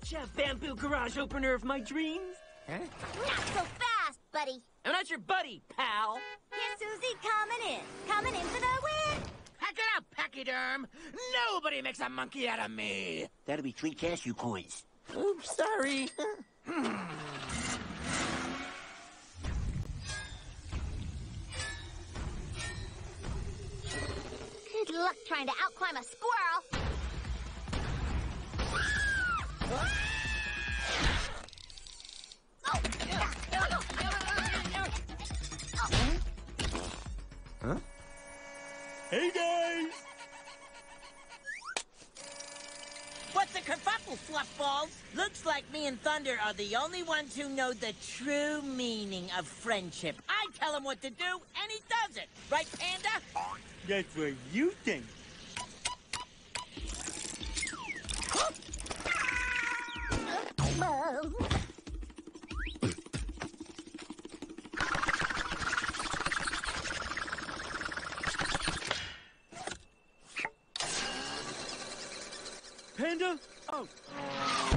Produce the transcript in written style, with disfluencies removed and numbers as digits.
Gotcha, bamboo garage opener of my dreams. Huh? Not so fast, buddy. I'm not your buddy, pal. Here's Susie coming in for the win. Pack it up, pachyderm. Nobody makes a monkey out of me. That'll be 3 cashew coins. Oops, sorry. Good luck trying to outclimb a squirrel. Huh? Hey, guys! What's a kerfuffle, fluffballs? Looks like me and Thunder are the only ones who know the true meaning of friendship. I tell him what to do, and he does it. Right, Panda? That's what you think. Panda? Oh.